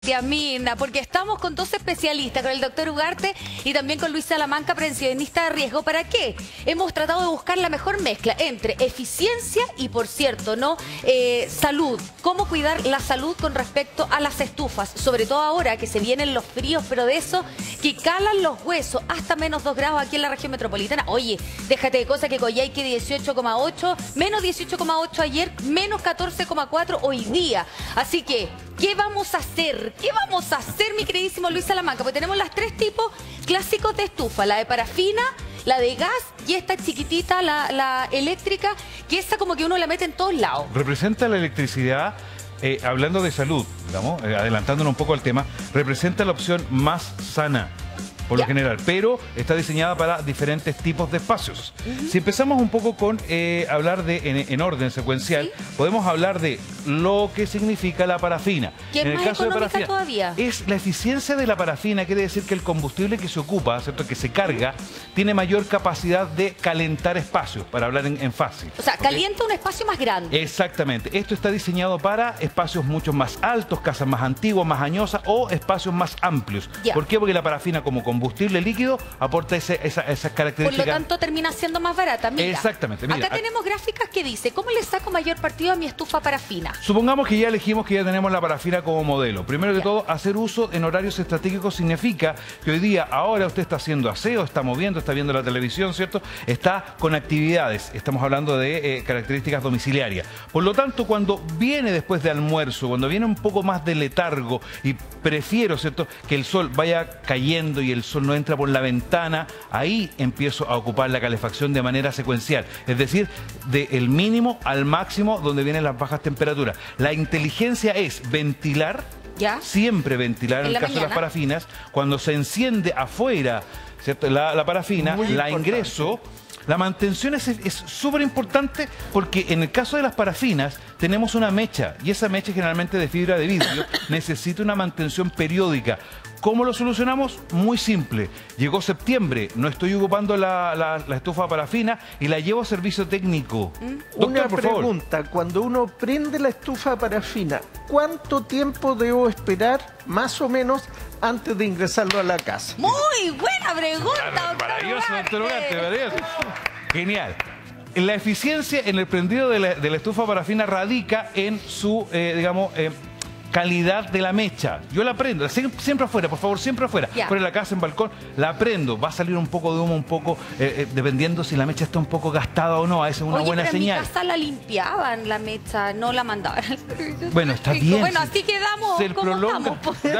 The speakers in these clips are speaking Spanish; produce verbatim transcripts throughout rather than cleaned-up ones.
Mirna, porque estamos con dos especialistas, con el doctor Ugarte y también con Luis Salamanca, prevencionista de riesgo. ¿Para qué? Hemos tratado de buscar la mejor mezcla entre eficiencia y, por cierto, no eh, salud. Cómo cuidar la salud con respecto a las estufas, sobre todo ahora que se vienen los fríos, pero de eso que calan los huesos, hasta menos dos grados aquí en la región metropolitana. Oye, déjate de cosas que Coyhaique dieciocho coma ocho, menos dieciocho coma ocho ayer, menos catorce coma cuatro hoy día. Así que, ¿qué vamos a hacer? ¿Qué vamos a hacer, mi queridísimo Luis Salamanca? Pues tenemos las tres tipos clásicos de estufa, la de parafina, la de gas y esta chiquitita, la, la eléctrica, que esa como que uno la mete en todos lados. Representa la electricidad, eh, hablando de salud, digamos, eh, adelantándonos un poco al tema, representa la opción más sana, por Ya. lo general, pero está diseñada para diferentes tipos de espacios. Uh-huh. Si empezamos un poco con eh, hablar de, en, en orden secuencial, ¿sí? Podemos hablar de lo que significa la parafina. ¿Qué es en el más caso de económica parafina, todavía? es la eficiencia de la parafina, quiere decir que el combustible que se ocupa, ¿cierto? Que se carga, tiene mayor capacidad de calentar espacios, para hablar en, en fácil. O sea, ¿Okay? calienta un espacio más grande. Exactamente. Esto está diseñado para espacios mucho más altos, casas más antiguas, más añosas o espacios más amplios. Ya. ¿Por qué? Porque la parafina como combustible líquido aporta ese, esa, esas características. Por lo tanto, termina siendo más barata. Mira, exactamente. Mira, acá tenemos gráficas que dice, ¿cómo le saco mayor partido a mi estufa parafina? Supongamos que ya elegimos que ya tenemos la parafina como modelo. Primero que Ya. todo, hacer uso en horarios estratégicos significa que hoy día, ahora usted está haciendo aseo, está moviendo, está viendo la televisión, ¿cierto? Está con actividades. Estamos hablando de eh, características domiciliarias. Por lo tanto, cuando viene después de almuerzo, cuando viene un poco más de letargo y prefiero, ¿cierto?, que el sol vaya cayendo y el sol no entra por la ventana, ahí empiezo a ocupar la calefacción de manera secuencial. Es decir, del mínimo al máximo donde vienen las bajas temperaturas. La inteligencia es ventilar, ¿Ya? siempre ventilar en, ¿En el la caso mañana? de las parafinas. Cuando se enciende afuera, ¿cierto?, la, la parafina, Muy la importante. ingreso. La mantención es súper importante porque en el caso de las parafinas tenemos una mecha y esa mecha generalmente de fibra de vidrio necesita una mantención periódica. ¿Cómo lo solucionamos? Muy simple. Llegó septiembre, no estoy ocupando la, la, la estufa parafina y la llevo a servicio técnico. ¿Mm? Doctor, Una por favor. pregunta, cuando uno prende la estufa parafina, ¿cuánto tiempo debo esperar, más o menos, antes de ingresarlo a la casa? Muy buena pregunta, doctor Maravilloso, doctor Ugarte. Ugarte, maravilloso. Genial. La eficiencia en el prendido de la, de la estufa parafina radica en su, eh, digamos, eh, calidad de la mecha. Yo la prendo, siempre, siempre afuera, por favor, siempre afuera. Ya. Fuera de la casa, en balcón, la prendo. Va a salir un poco de humo, un poco, eh, eh, dependiendo si la mecha está un poco gastada o no. Esa es una Oye, buena pero señal. en mi casa la limpiaban la mecha, no la mandaban al servicio Bueno, está técnico. bien. Bueno, así quedamos Se como prolonga. estamos. pues.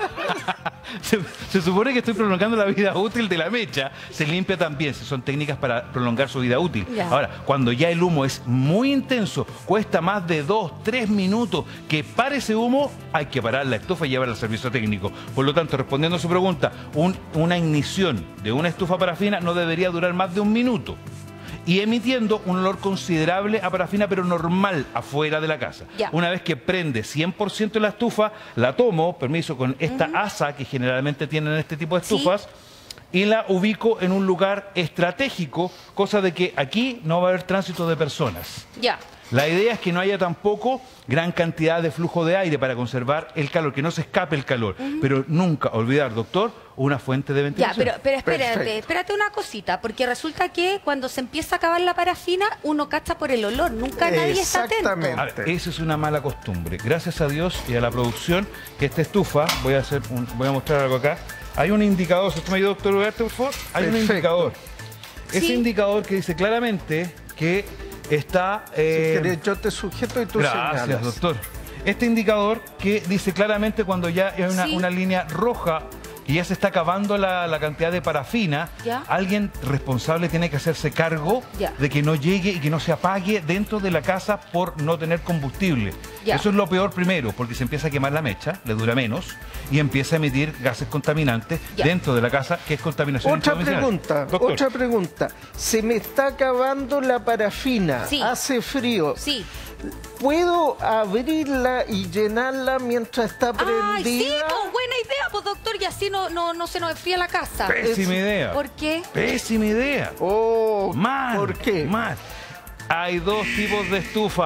se, se supone que estoy prolongando la vida útil de la mecha. Se limpia también, son técnicas para prolongar su vida útil. Ya. Ahora, cuando ya el humo es muy intenso, cuesta más de dos, tres minutos que pare ese humo, hay que parar la estufa y llevarla al servicio técnico. Por lo tanto, respondiendo a su pregunta, un- una ignición de una estufa parafina no debería durar más de un minuto. Y emitiendo un olor considerable a parafina, pero normal, afuera de la casa. Ya. Una vez que prende cien por ciento la estufa, la tomo, permiso, con esta asa que generalmente tienen este tipo de Sí. estufas, y la ubico en un lugar estratégico, cosa de que aquí no va a haber tránsito de personas. Ya. La idea es que no haya tampoco gran cantidad de flujo de aire para conservar el calor, que no se escape el calor. Pero nunca olvidar, doctor, una fuente de Ya, ventilación. pero, pero espérate, Perfecto. espérate una cosita, porque resulta que cuando se empieza a acabar la parafina, uno cacha por el olor, nunca nadie está atento. Exactamente. A ver, eso es una mala costumbre. Gracias a Dios y a la producción, que esta estufa, voy a hacer un- voy a mostrar algo acá. Hay un indicador, si usted me ayuda, doctor Ugarte, por favor. Hay un Perfecto. indicador. Ese Sí. indicador que dice claramente que está... eh, Si querés, yo te sujeto y tú Gracias, señalas. doctor. Este indicador que dice claramente cuando ya hay una, Sí. una línea roja y ya se está acabando la, la cantidad de parafina, Ya. alguien responsable tiene que hacerse cargo Ya. de que no llegue y que no se apague dentro de la casa por no tener combustible. Ya. Eso es lo peor primero, porque se empieza a quemar la mecha, le dura menos, y empieza a emitir gases contaminantes Ya. dentro de la casa, que es contaminación Otra intradomiciliaria. pregunta, Doctor. otra pregunta. Se me está acabando la parafina, Sí. hace frío. Sí. ¿Puedo abrirla y llenarla mientras está prendida? Ay, sí, pues buena idea, pues doctor, y así no, no, no se nos enfría la casa. Pésima idea. ¿Por qué? Pésima idea. Oh, Mal. ¿por qué? Mal. Hay dos tipos de estufas.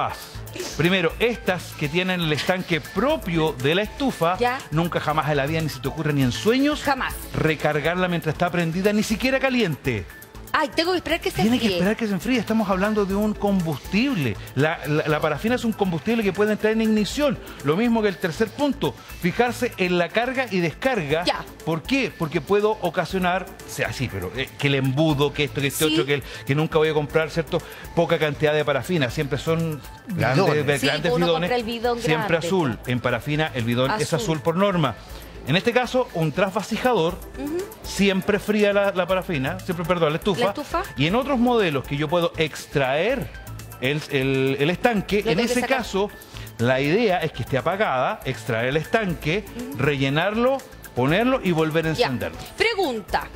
Primero, estas que tienen el estanque propio de la estufa, ¿Ya? nunca jamás en la vida ni se te ocurre ni en sueños Jamás. recargarla mientras está prendida, ni siquiera caliente. Ay, tengo que esperar que se Tiene enfríe. que esperar que se enfríe. Estamos hablando de un combustible. La, la, la parafina es un combustible que puede entrar en ignición. Lo mismo que el tercer punto. Fijarse en la carga y descarga. Ya. ¿Por qué? Porque puedo ocasionar, sea así, pero eh, que el embudo, que esto, que este Sí. otro, que, el, que nunca voy a comprar, ¿cierto? Poca cantidad de parafina. Siempre son grandes Bidones. Sí, grandes uno bidones. compra el bidón Siempre grande, azul. En parafina el bidón es Azul. azul por norma. En este caso, un trasvasijador siempre fría la, la parafina, siempre, perdón, la estufa. ¿La estufa? Y en otros modelos que yo puedo extraer el, el- el estanque, Lo en tengo que ese sacar. caso, la idea es que esté apagada, extraer el estanque, rellenarlo, ponerlo y volver a Ya. encenderlo. Pregunta.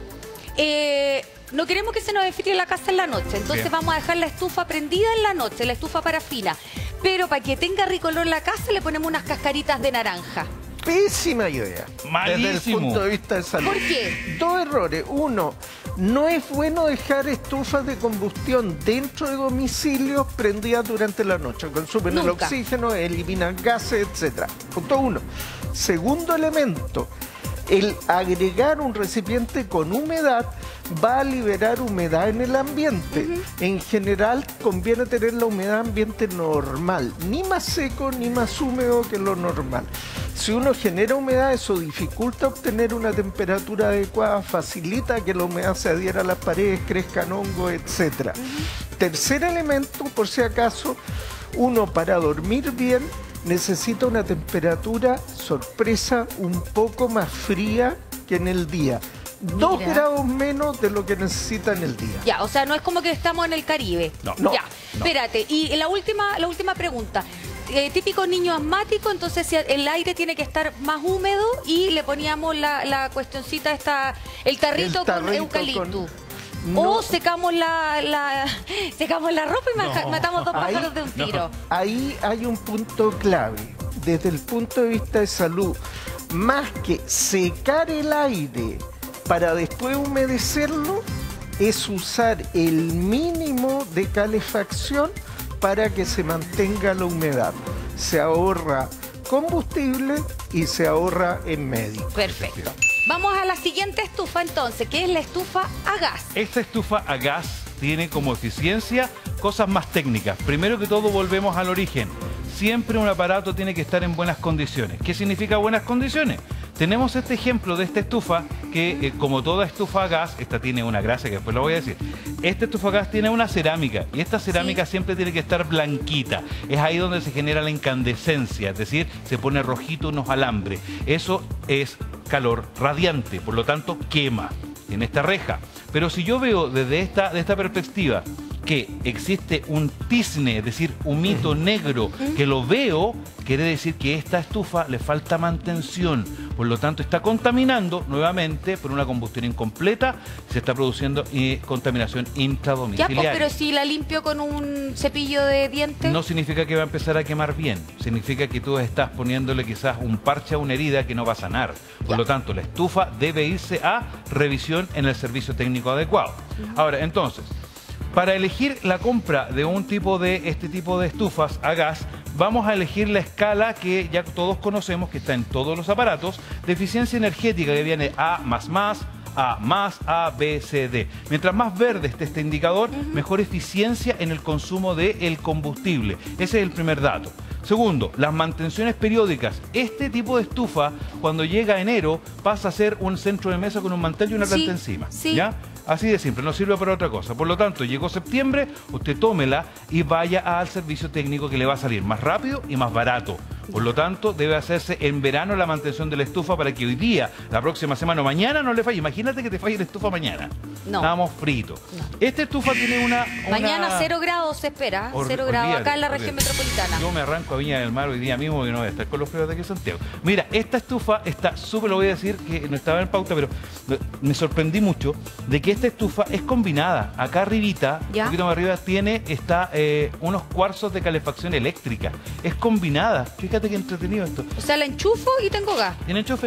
Eh, no queremos que se nos enfríe la casa en la noche, entonces Bien. vamos a dejar la estufa prendida en la noche, la estufa parafina. Pero para que tenga rico olor la casa le ponemos unas cascaritas de naranja. Pésima idea. Desde el Malísimo. punto de vista de salud. ¿Por qué? Dos errores. Uno, no es bueno dejar estufas de combustión dentro de domicilios prendidas durante la noche. Consumen el Nunca. oxígeno, eliminan gases, etcétera. Punto uno. Segundo elemento, el agregar un recipiente con humedad va a liberar humedad en el ambiente. En general conviene tener la humedad ambiente normal, ni más seco ni más húmedo que lo normal. Si uno genera humedad, eso dificulta obtener una temperatura adecuada, facilita que la humedad se adhiera a las paredes, crezcan hongos, etcétera. Tercer elemento, por si acaso, uno para dormir bien necesita una temperatura, sorpresa, un poco más fría que en el día. Dos Mira. grados menos de lo que necesita en el día. Ya, o sea, no es como que estamos en el Caribe. No. No. Ya, espérate. Y la última, la última pregunta. Eh, típico niño asmático, entonces si el aire tiene que estar más húmedo y le poníamos la, la cuestioncita esta, el tarrito, El tarrito con eucalipto. con- O No. secamos la, la secamos la ropa y ma- matamos dos Ahí- pájaros de un tiro. Ahí hay un punto clave. Desde el punto de vista de salud, más que secar el aire para después humedecerlo, es usar el mínimo de calefacción para que se mantenga la humedad. Se ahorra combustible y se ahorra en medio. Perfecto. Vamos a la siguiente estufa entonces, que es la estufa a gas. Esta estufa a gas tiene como eficiencia cosas más técnicas. Primero que todo, volvemos al origen. Siempre un aparato tiene que estar en buenas condiciones. ¿Qué significa buenas condiciones? Tenemos este ejemplo de esta estufa que, eh, como toda estufa a gas, esta tiene una gracia que después lo voy a decir. Esta estufa a gas tiene una cerámica y esta cerámica Sí. siempre tiene que estar blanquita. Es ahí donde se genera la incandescencia, es decir, se pone rojito unos alambres. Eso es calor radiante, por lo tanto quema en esta reja. Pero si yo veo desde esta, de esta perspectiva que existe un tizne, es decir, un mito negro, que lo veo, quiere decir que esta estufa le falta mantención. Por lo tanto, está contaminando nuevamente por una combustión incompleta, se está produciendo eh, contaminación Ya, pues, intradomiciliaria. pero si la limpio con un cepillo de dientes. No significa que va a empezar a quemar bien, significa que tú estás poniéndole quizás un parche a una herida que no va a sanar. Por Ya. lo tanto, la estufa debe irse a revisión en el servicio técnico adecuado. Ahora, entonces, para elegir la compra de un tipo de este tipo de estufas a gas, vamos a elegir la escala que ya todos conocemos, que está en todos los aparatos, de eficiencia energética, que viene A más más, A más, A, B, C, D. Mientras más verde esté este indicador, mejor eficiencia en el consumo del combustible. Ese es el primer dato. Segundo, las mantenciones periódicas. Este tipo de estufa, cuando llega enero, pasa a ser un centro de mesa con un mantel y una Sí, planta encima. sí. ¿Ya? Así de simple, no sirve para otra cosa. Por lo tanto, llegó septiembre, usted tómela y vaya al servicio técnico que le va a salir más rápido y más barato. Por lo tanto, debe hacerse en verano la mantención de la estufa para que hoy día, la próxima semana o mañana no le falle. Imagínate que te falle la estufa mañana. No. Estamos fritos. Esta estufa tiene una... una- Mañana cero grados se espera, Hor- cero grados olvídate, acá en la olvídate. región metropolitana. Yo me arranco a Viña del Mar hoy día mismo porque no voy a estar con los fríos de aquí en Santiago. Mira, esta estufa está súper, lo voy a decir que no estaba en pauta, pero me sorprendí mucho de que esta estufa es combinada. Acá arribita, ¿Ya? un poquito más arriba, tiene está, eh, unos cuarzos de calefacción eléctrica. Es combinada. Fíjate qué entretenido esto. O sea, la enchufo y tengo gas. ¿Tiene enchufe?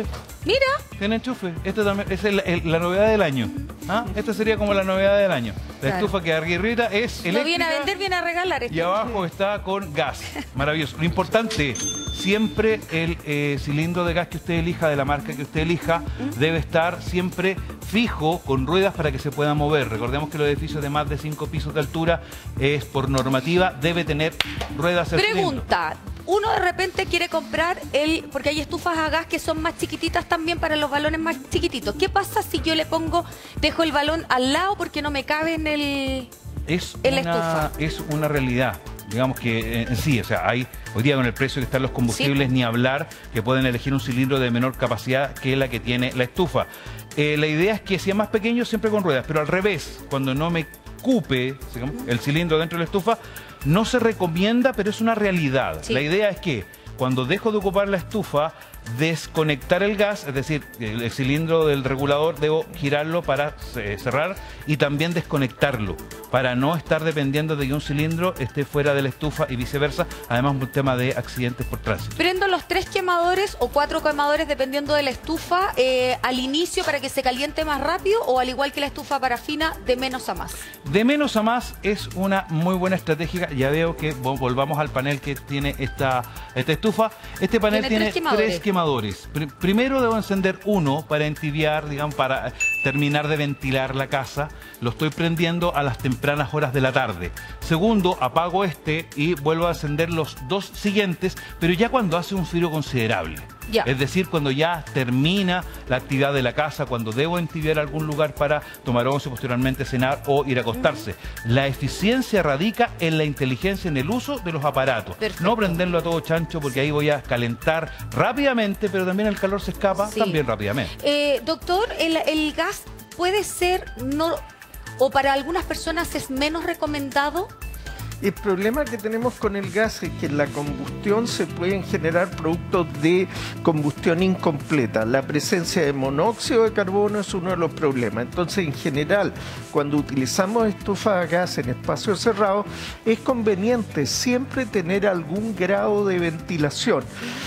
Mira. Tiene enchufe. Esta también es el- el- la novedad del año. ¿Ah? Esta sería como la novedad del año. La Claro. estufa que Aguirrita es eléctrica. No viene a vender, viene a regalar. Y abajo está con gas. Maravilloso. Lo importante, siempre el eh, cilindro de gas que usted elija, de la marca que usted elija, debe estar siempre fijo, con ruedas para que se pueda mover. Recordemos que los edificios de más de cinco pisos de altura, es por normativa, debe tener ruedas el cilindro. Pregunta. Uno de repente quiere comprar el... Porque hay estufas a gas que son más chiquititas también para los balones más chiquititos. ¿Qué pasa si yo le pongo, dejo el balón al lado porque no me cabe en el... Es en la una, estufa? es una realidad. Digamos que eh, en sí, o sea, hay hoy día con el precio que están los combustibles, Sí. ni hablar, que pueden elegir un cilindro de menor capacidad que la que tiene la estufa. Eh, la idea es que sea más pequeño, siempre con ruedas, pero al revés, cuando no me cupe digamos, el cilindro dentro de la estufa, no se recomienda, pero es una realidad. Sí. La idea es que cuando dejo de ocupar la estufa, desconectar el gas, es decir, el, el cilindro del regulador debo girarlo para eh, cerrar y también desconectarlo, para no estar dependiendo de que un cilindro esté fuera de la estufa y viceversa, además un tema de accidentes por tránsito. Prendo los tres quemadores o cuatro quemadores dependiendo de la estufa eh, al inicio para que se caliente más rápido o al igual que la estufa parafina de menos a más. De menos a más es una muy buena estrategia. Ya veo que vol- volvamos al panel que tiene esta, esta estufa. Este panel Tiene tiene, tres quemadores. tres quemadores. Pr- primero debo encender uno para entibiar, digamos, para terminar de ventilar la casa. Lo estoy prendiendo a las tempranas horas de la tarde. Segundo, apago este y vuelvo a encender los dos siguientes, pero ya cuando hace un frío considerable. Ya. Es decir, cuando ya termina la actividad de la casa, cuando debo entibiar algún lugar para tomar once, posteriormente cenar o ir a acostarse. La eficiencia radica en la inteligencia en el uso de los aparatos. Perfecto. No prenderlo a todo chancho porque ahí voy a calentar rápidamente, pero también el calor se escapa Sí. también rápidamente. Eh, doctor, el, el gas puede ser, no, o para algunas personas es menos recomendado. El problema que tenemos con el gas es que en la combustión se pueden generar productos de combustión incompleta. La presencia de monóxido de carbono es uno de los problemas. Entonces, en general, cuando utilizamos estufas a gas en espacios cerrados, es conveniente siempre tener algún grado de ventilación.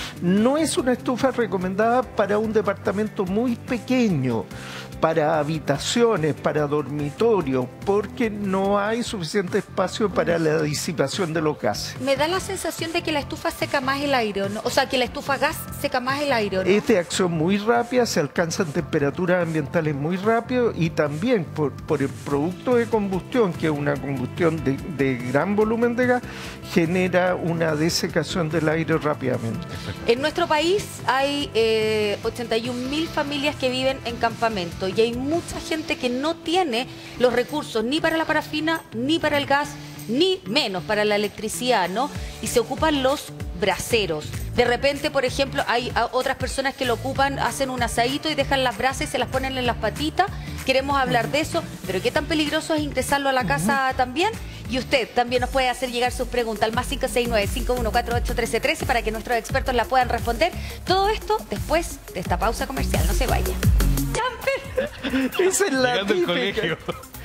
No es una estufa recomendada para un departamento muy pequeño, para habitaciones, para dormitorios, porque no hay suficiente espacio para la disipación de los gases. Me da la sensación de que la estufa seca más el aire, ¿o no? O sea, que la estufa a gas seca más el aire, ¿o no? Es de acción muy rápida, se alcanzan temperaturas ambientales muy rápido y también por, por el producto de combustión, que es una combustión de, de gran volumen de gas, genera una desecación del aire rápidamente. En nuestro país hay eh, ochenta y un mil familias que viven en campamento y hay mucha gente que no tiene los recursos ni para la parafina, ni para el gas, ni menos para la electricidad, ¿no? Y se ocupan los braseros. De repente, por ejemplo, hay a- otras personas que lo ocupan, hacen un asadito y dejan las brasas y se las ponen en las patitas. Queremos hablar de eso, pero ¿qué tan peligroso es ingresarlo a la casa también? Y usted también nos puede hacer llegar sus preguntas al más cinco seis nueve, cinco uno cuatro ocho, uno tres uno tres para que nuestros expertos la puedan responder. Todo esto después de esta pausa comercial. No se vaya. Esa es la Llegando al típica. colegio.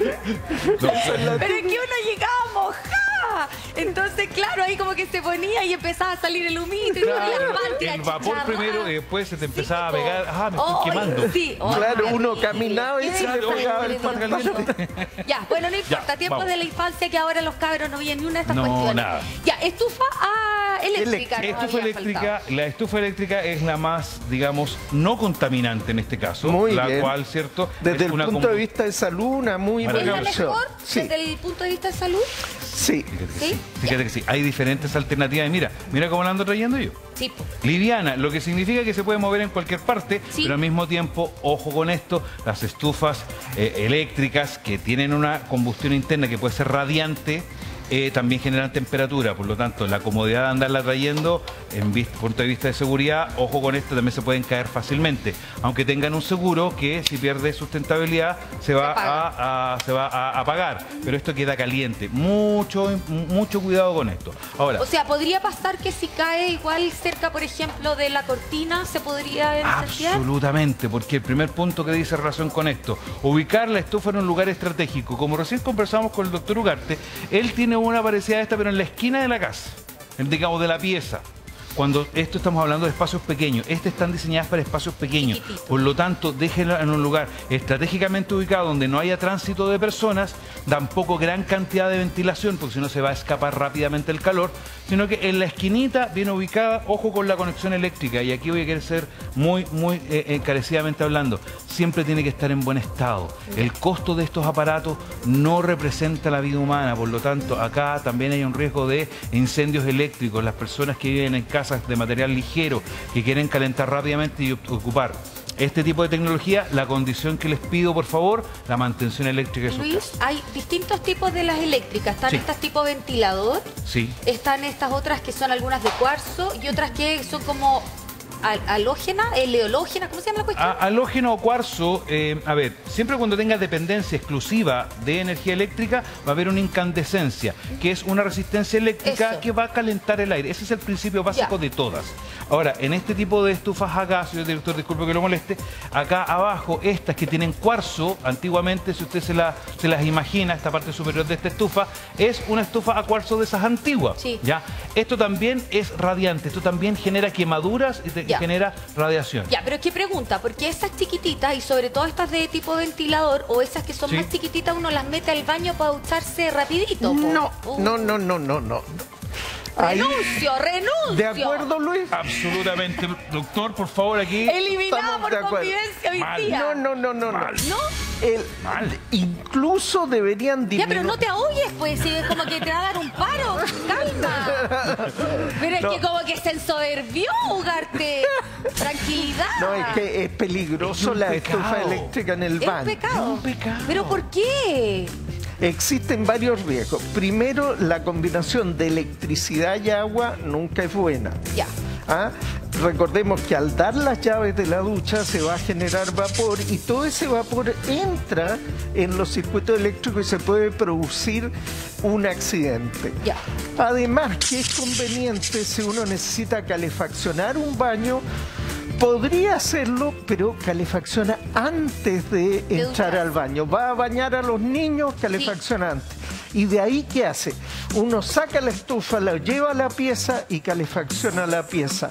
Esa es la Pero es que uno llegaba mojada. Entonces, claro, ahí como que se ponía y empezaba a salir el humito y Claro, la patria el vapor chicharrada. primero y después se te empezaba a Sí, pegar. Ah, me estoy oh, quemando. Sí, oh, Claro, qué uno horrible. caminaba y Qué se le horrible. pegaba el pan caliente. Ya, bueno, no importa. Ya, Tiempos vamos. de la infancia que ahora los cabros no vienen ni una de estas No, cuestiones. nada. Ya, estufa ah, eléctrica. nos Estufa había eléctrica, faltado. la estufa eléctrica es la más, digamos, no contaminante en este caso, Muy la bien. cual, ¿cierto? Desde es el una punto de combu- vista de salud, una muy ¿Es buena la Maravilloso. opción. mejor Sí, desde el punto de vista de salud? sí. Fíjate que ¿Sí? sí, fíjate que sí, hay diferentes alternativas. Y mira, mira cómo la ando trayendo yo. Sí. po. Liviana, lo que significa que se puede mover en cualquier parte, Sí. pero al mismo tiempo, ojo con esto, las estufas eh, eléctricas que tienen una combustión interna que puede ser radiante, eh, también generan temperatura, por lo tanto, la comodidad de andarla trayendo, en vis- punto de vista de seguridad, ojo con esto, también se pueden caer fácilmente, aunque tengan un seguro que si pierde sustentabilidad se va, apaga. a, a- se va a apagar, pero esto queda caliente, mucho, mucho cuidado con esto. Ahora, O sea, podría pasar que si cae igual cerca, por ejemplo, de la cortina, se podría incendiar. Absolutamente, porque el primer punto que dice relación con esto, ubicar la estufa en un lugar estratégico. Como recién conversamos con el doctor Ugarte, él tiene una parecida a esta, pero en la esquina de la casa, en, digamos, de la pieza. cuando esto estamos hablando de espacios pequeños, estas están diseñadas para espacios pequeños, Chiquitito. por lo tanto, déjenlo en un lugar estratégicamente ubicado donde no haya tránsito de personas, tampoco gran cantidad de ventilación, porque si no se va a escapar rápidamente el calor, sino que en la esquinita bien ubicada, ojo con la conexión eléctrica, y aquí voy a querer ser muy, muy eh, encarecidamente hablando, siempre tiene que estar en buen estado. El costo de estos aparatos no representa la vida humana, por lo tanto, acá también hay un riesgo de incendios eléctricos. Las personas que viven en casas de material ligero, que quieren calentar rápidamente y ocupar este tipo de tecnología, la condición que les pido, por favor, la mantención eléctrica de sus Luis, casas. hay distintos tipos de las eléctricas. Están Sí. estas tipo ventilador, Sí. están estas otras que son algunas de cuarzo y otras que son como al- halógenas, eleológenas, ¿cómo se llama la cuestión? A- halógeno o cuarzo, eh, a ver, siempre cuando tenga dependencia exclusiva de energía eléctrica va a haber una incandescencia, que es una resistencia eléctrica Eso. que va a calentar el aire. Ese es el principio básico Ya. de todas. Ahora, en este tipo de estufas a gas, señor director, disculpe que lo moleste, acá abajo, estas que tienen cuarzo, antiguamente, si usted se, la- se las imagina, esta parte superior de esta estufa, es una estufa a cuarzo de esas antiguas. Sí. ¿Ya? Esto también es radiante, esto también genera quemaduras y te- Ya. genera radiación. Ya, pero qué pregunta, porque esas chiquititas y sobre todo estas de tipo ventilador o esas que son Sí. más chiquititas uno las mete al baño para ducharse rapidito. po. No, Uh. no, no, no, no, no. Ahí- Renuncio, renuncio. ¿De acuerdo, Luis? Absolutamente, doctor, por favor, aquí. Eliminada Estamos por de acuerdo. convivencia hoy Mal. día. No, no, no, no, no. Mal. ¿No? El- Mal. Incluso deberían Ya, disminuir. pero no te ahogues, pues, si es como que te va a dar un paro. Calma. Pero es No. que como que se ensoberbió, Ugarte. Tranquilidad. No, es que es peligroso Es un la pecado. estufa eléctrica en el Es un baño. pecado. Es un pecado. ¿Pero por qué? Existen varios riesgos. Primero, la combinación de electricidad y agua nunca es buena. Ya. ¿Ah? Recordemos que al dar las llaves de la ducha se va a generar vapor y todo ese vapor entra en los circuitos eléctricos y se puede producir un accidente. Ya. Además, que es conveniente si uno necesita calefaccionar un baño, podría hacerlo, pero calefacciona antes de entrar ducharse. al baño. Va a bañar a los niños, calefacciona antes. Y de ahí, ¿qué hace? Uno saca la estufa, la lleva a la pieza y calefacciona la pieza.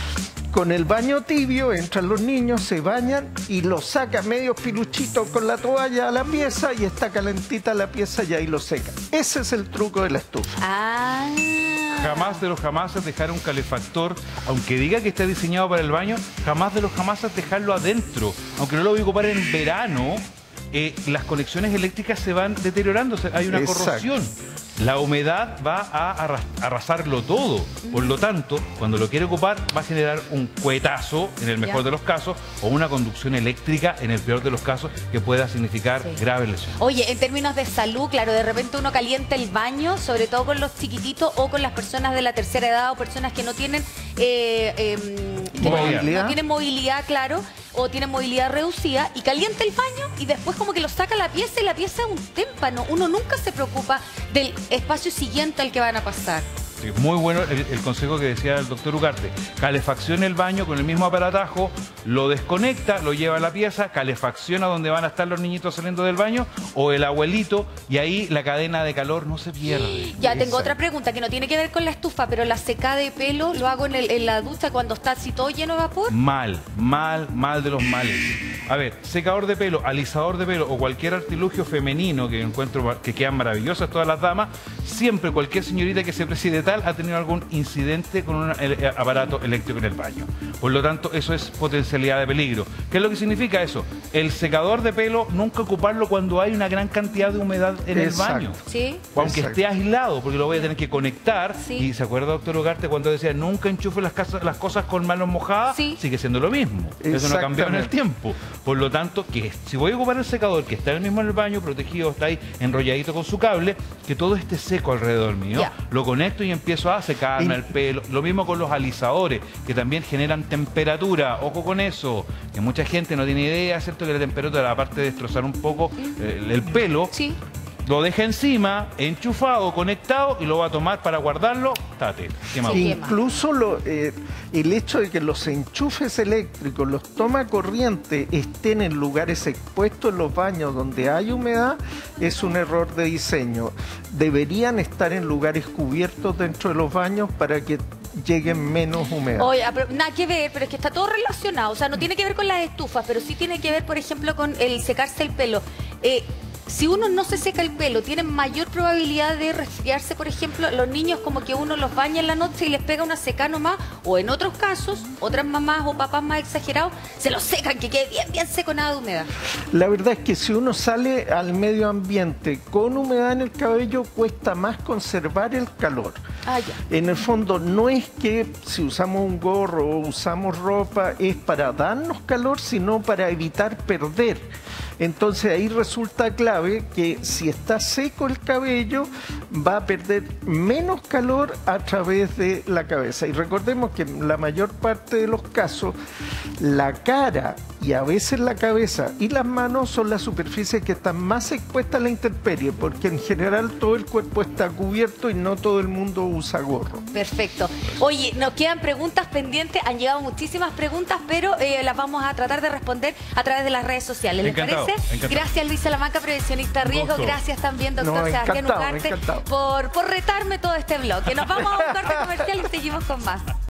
Con el baño tibio entran los niños, se bañan y lo saca medio piluchito con la toalla a la pieza y está calentita la pieza y ahí lo seca. Ese es el truco de la estufa. Ah. Jamás de los jamases dejar un calefactor, aunque diga que está diseñado para el baño, jamás de los jamases dejarlo adentro. Aunque no lo voy a ocupar en verano, eh, las conexiones eléctricas se van deteriorando, se- hay una Exacto. corrosión. La humedad va a arras- arrasarlo todo. Por lo tanto, cuando lo quiere ocupar, va a generar un cuetazo, en el mejor Ya. de los casos, o una conducción eléctrica, en el peor de los casos, que pueda significar Sí. graves lesiones. Oye, en términos de salud, claro, de repente uno calienta el baño, sobre todo con los chiquititos o con las personas de la tercera edad o personas que no tienen eh, eh, que no- Movilidad. no tienen movilidad, claro, o tienen movilidad reducida y calienta el baño y después como que lo saca a la pieza y la pieza es un témpano. Uno nunca se preocupa del espacio siguiente al que van a pasar. Sí, muy bueno el, el consejo que decía el doctor Ugarte. Calefacciona el baño con el mismo aparatajo, lo desconecta, lo lleva a la pieza, calefacciona donde van a estar los niñitos saliendo del baño o el abuelito y ahí la cadena de calor no se pierde. Ya, tengo Exacto. otra pregunta que no tiene que ver con la estufa, pero la secada de pelo lo hago en, el- en la ducha cuando está así todo lleno de vapor. Mal, mal, mal de los males. A ver, secador de pelo, alisador de pelo o cualquier artilugio femenino que encuentro que quedan maravillosas todas las damas, siempre cualquier señorita que se preside tal ha tenido algún incidente con un eh, aparato eléctrico en el baño. Por lo tanto, eso es potencialidad de peligro. ¿Qué es lo que significa eso? El secador de pelo nunca ocuparlo cuando hay una gran cantidad de humedad en Exacto. el baño. ¿Sí? O aunque Exacto. esté aislado, porque lo voy a tener que conectar. Sí. Y se acuerda, doctor Ugarte, cuando decía nunca enchufe las, casas- las cosas con manos mojadas, Sí. sigue siendo lo mismo. Eso no cambió en el Exactamente. tiempo. Por lo tanto, que si voy a ocupar el secador, que está el mismo en el baño, protegido, está ahí enrolladito con su cable, que todo esté seco alrededor mío. Ya. Lo conecto y empiezo a secarme Y- el pelo. Lo mismo con los alisadores, que también generan temperatura. Ojo con eso, que mucha gente no tiene idea, ¿cierto? Que la temperatura, aparte de destrozar un poco eh, el, el pelo, Sí. lo deja encima, enchufado, conectado y lo va a tomar para guardarlo. Tate, quemado. Sí. quema. Incluso lo, eh, el hecho de que los enchufes eléctricos, los toma corriente, estén en lugares expuestos en los baños donde hay humedad, es un error de diseño. Deberían estar en lugares cubiertos dentro de los baños para que lleguen menos humedad. Oye, pero nada que ver, pero es que está todo relacionado. O sea, no tiene que ver con las estufas, pero sí tiene que ver, por ejemplo, con el secarse el pelo. Eh, si uno no se seca el pelo, tienen mayor probabilidad de resfriarse, por ejemplo, los niños como que uno los baña en la noche y les pega una seca nomás, o en otros casos, otras mamás o papás más exagerados, se los secan, que quede bien, bien seco, nada de humedad. La verdad es que si uno sale al medio ambiente con humedad en el cabello, cuesta más conservar el calor. Ah, ya. En el fondo, no es que si usamos un gorro o usamos ropa es para darnos calor, sino para evitar perder. Entonces ahí resulta clave que si está seco el cabello va a perder menos calor a través de la cabeza. Y recordemos que en la mayor parte de los casos la cara y a veces la cabeza y las manos son las superficies que están más expuestas a la intemperie, porque en general todo el cuerpo está cubierto y no todo el mundo usa gorro. Perfecto. Oye, nos quedan preguntas pendientes, han llegado muchísimas preguntas, pero eh, las vamos a tratar de responder a través de las redes sociales. ¿Les Encantado, parece? encantado. Gracias, Luis Salamanca, prevencionista de riesgo. Gusto. Gracias también, doctor No, Sebastián encantado, Ugarte, encantado. por, por retarme todo este bloque. Nos vamos a un corte comercial y seguimos con más.